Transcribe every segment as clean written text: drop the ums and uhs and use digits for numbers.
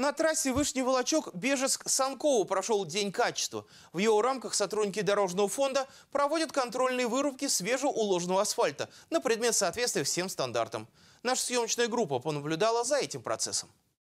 На трассе Вышний Волочок-Бежецк-Санково прошел День качества. В его рамках сотрудники Дорожного фонда проводят контрольные вырубки свежеуложенного асфальта на предмет соответствия всем стандартам. Наша съемочная группа понаблюдала за этим процессом.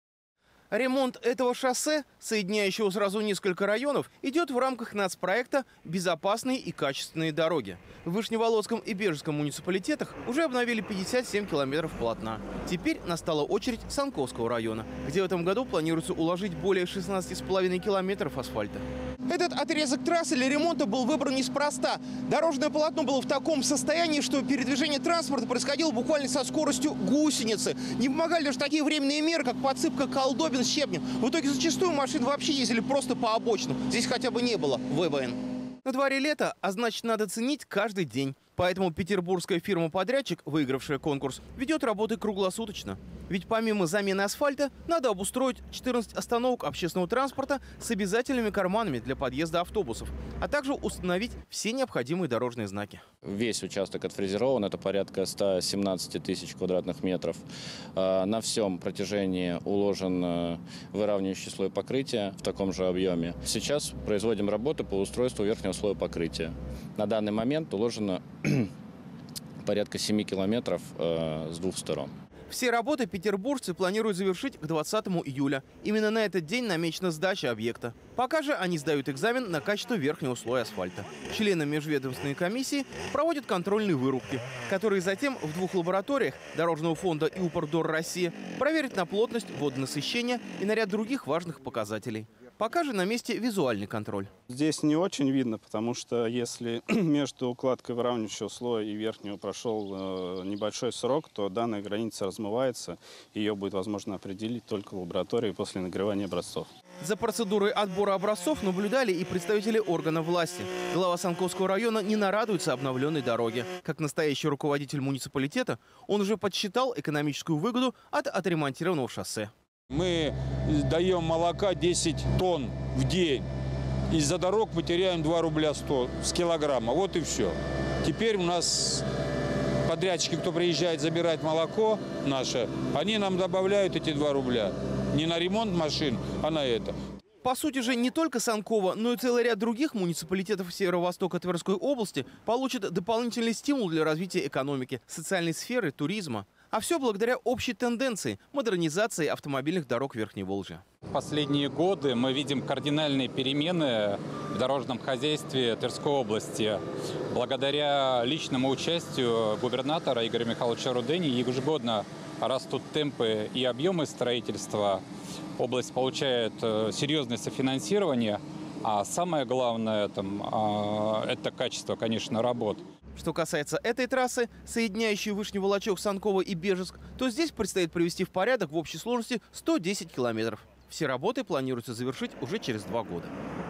Ремонт этого шоссе, соединяющего сразу несколько районов, идет в рамках нацпроекта «Безопасные и качественные дороги». В Вышневолодском и Бежецком муниципалитетах уже обновили 57 километров полотна. Теперь настала очередь Санковского района, где в этом году планируется уложить более 16,5 километров асфальта. Этот отрезок трассы для ремонта был выбран неспроста. Дорожное полотно было в таком состоянии, что передвижение транспорта происходило буквально со скоростью гусеницы. Не помогали даже такие временные меры, как подсыпка колдобин с щебнем. В итоге зачастую машины вообще ездили просто по обочинам. Здесь хотя бы не было ВБН. На дворе лето, а значит, надо ценить каждый день. Поэтому петербургская фирма-подрядчик, выигравшая конкурс, ведет работы круглосуточно. Ведь помимо замены асфальта, надо обустроить 14 остановок общественного транспорта с обязательными карманами для подъезда автобусов, а также установить все необходимые дорожные знаки. Весь участок отфрезерован, это порядка 117 тысяч квадратных метров. На всем протяжении уложен выравнивающий слой покрытия в таком же объеме. Сейчас производим работы по устройству верхнего слоя покрытия. На данный момент уложено порядка 7 километров с двух сторон. Все работы петербуржцы планируют завершить к 20 июля. Именно на этот день намечена сдача объекта. Пока же они сдают экзамен на качество верхнего слоя асфальта. Члены межведомственной комиссии проводят контрольные вырубки, которые затем в двух лабораториях Дорожного фонда и Упордор России проверят на плотность, водонасыщение и на ряд других важных показателей. Пока же на месте визуальный контроль. Здесь не очень видно, потому что если между укладкой выравнивающего слоя и верхнего прошел небольшой срок, то данная граница размывается. Ее будет возможно определить только в лаборатории после нагревания образцов. За процедурой отбора образцов наблюдали и представители органов власти. Глава Санковского района не нарадуется обновленной дороге. Как настоящий руководитель муниципалитета, он уже подсчитал экономическую выгоду от отремонтированного шоссе. Мы даем молока 10 тонн в день. Из-за дорог мы теряем 2 рубля 100 с килограмма. Вот и все. Теперь у нас подрядчики, кто приезжает забирать молоко наше, они нам добавляют эти 2 рубля. Не на ремонт машин, а на это. По сути же не только Санково, но и целый ряд других муниципалитетов северо-востока Тверской области получат дополнительный стимул для развития экономики, социальной сферы, туризма. А все благодаря общей тенденции модернизации автомобильных дорог Верхней Волжья. В последние годы мы видим кардинальные перемены в дорожном хозяйстве Тверской области. Благодаря личному участию губернатора Игоря Михайловича Рудени ежегодно растут темпы и объемы строительства. Область получает серьезное софинансирование, а самое главное это качество, конечно, работ. Что касается этой трассы, соединяющей Вышний Волочок, Санково и Бежецк, то здесь предстоит привести в порядок в общей сложности 110 километров. Все работы планируется завершить уже через 2 года.